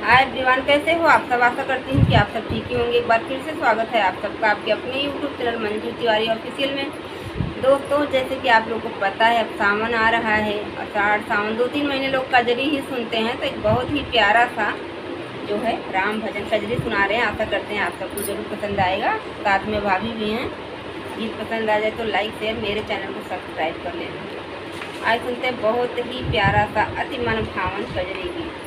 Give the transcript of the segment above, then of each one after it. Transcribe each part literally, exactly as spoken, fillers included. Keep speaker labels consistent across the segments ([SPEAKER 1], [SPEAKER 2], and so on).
[SPEAKER 1] Hi everyone, कैसे हो आप सब। आशा करती हूँ कि आप सब ठीक ही होंगे। एक बार फिर से स्वागत है आप सबका आपके अपने YouTube channel Manju Tiwari official में। दोस्तों, जैसे कि आप लोगों को पता है अब सावन आ रहा है। अषाढ़ सावन दो तीन महीने लोग कजरी ही सुनते हैं, तो एक बहुत ही प्यारा सा जो है राम भजन कजरी सुना रहे हैं। आशा करते हैं आप सबको जरूर पसंद आएगा। साथ में भाभी भी हैं। गीत पसंद आ जाए तो लाइक शेयर मेरे चैनल को सब्सक्राइब कर लेना। आज सुनते हैं बहुत ही प्यारा सा अति मन भावन कजरी गीत।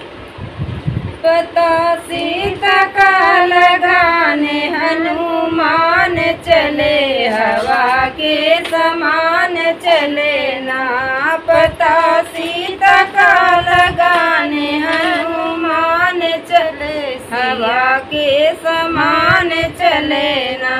[SPEAKER 1] पता सीता का लगाने हनुमान चले, हवा के समान चले ना। पता सीता का लगाने हनुमान चले, हवा के समान चले ना।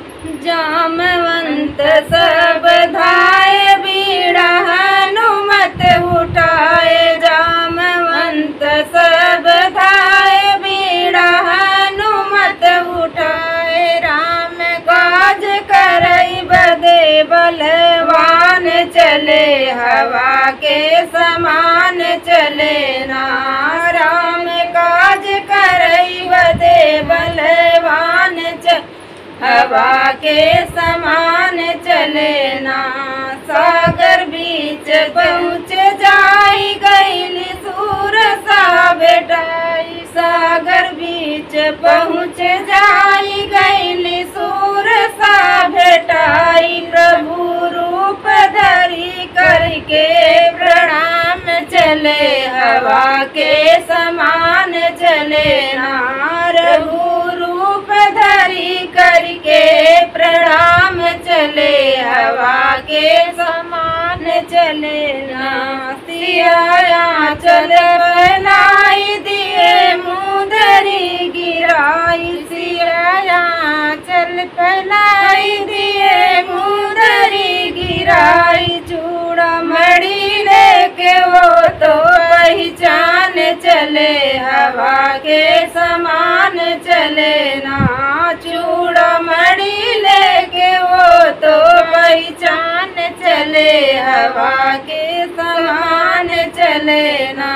[SPEAKER 1] जामवंत सब धाये बीड़ा हनुमत उठाए, जामवंत सब धाये बीड़ा हनुमत उठाए। राम काज करई बदे बलवान चले, हवा के समान चले ना। राम काज करई बदे बलवान चले, हवा के समान चले ना। सागर बीच पहुँच जाई गईली सूर सा बेटाई, सागर बीच पहुँच जाई गईली सूर सा भेटाई। प्रभु रूप धरी करके प्रणाम चले, हवा के समान चले ना। प्रभु रूप धरी करके प्रणाम चले, हवा के समान चले ना। सिया चल फैलाई दिए मुदरी गिराई, सिया चल फैलाई दिए मुदरी गिराई। चूड़ा मड़ी लेके वो तो पहचान चले, हवा के समान चले ना। चूड़ा मड़ी लेके वो तो पहचान चले, हवा के समान चले ना।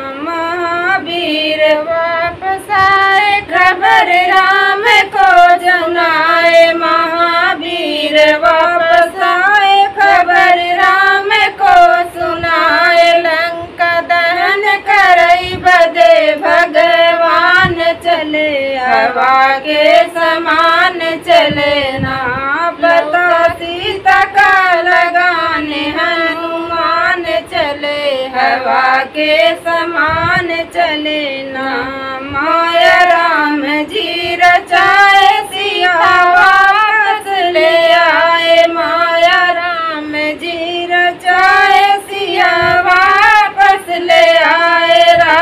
[SPEAKER 1] महावीर वापस आए खबर राम को जनाए, महावीर वापस आए खबर राम को सुनाए। लंका दहन करई बदे भगवान चले, हवा के समान चले ना। पता सीता का लगाने हनुमान चले, हवा के समान चले ना। माया राम जी रचाए सिया वापस ले आए, माया राम जी रचाए सिया वापस ले आए।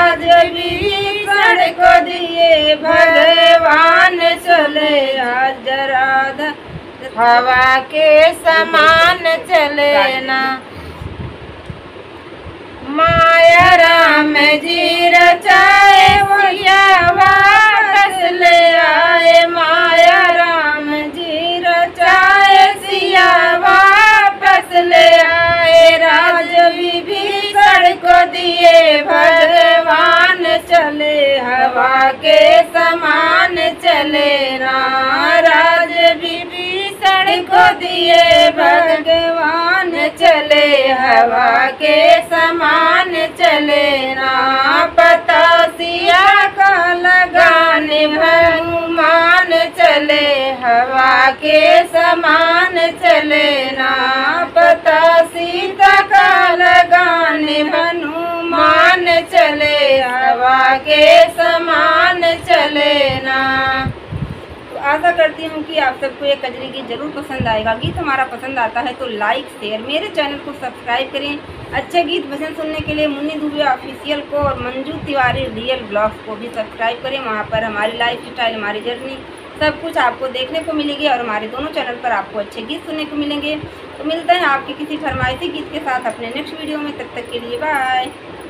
[SPEAKER 1] राजविभीषण को दिए भगवान चले, आज राधा हवा के समान चले ना। माया राम जी रचाए भैया वापस ले आए, माया राम जी रचाए सिया वापस ले आए। राजविभीषण को दिए भगवान चले, हवा के समान चले ना। राजविभीषण को दिए भगवान चले, हवा के समान चले ना। पता सिया का लगाने हनुमान चले, हवा के समान चले ना। पता सीता का लगाने हनुमान चले, हवा के समान चले ना। आशा करती हूँ कि आप सबको ये कजरी गीत जरूर पसंद आएगा। गीत हमारा पसंद आता है तो लाइक शेयर मेरे चैनल को सब्सक्राइब करें। अच्छे गीत भजन सुनने के लिए मुन्नी दुबे ऑफिशियल को और मंजू तिवारी रियल ब्लॉग्स को भी सब्सक्राइब करें। वहाँ पर हमारी लाइफ स्टाइल, हमारी जर्नी सब कुछ आपको देखने को मिलेगी और हमारे दोनों चैनल पर आपको अच्छे गीत सुनने को मिलेंगे। तो मिलते हैं आपके किसी फरमाइशी गीत के साथ अपने नेक्स्ट वीडियो में। तब तक के लिए बाय।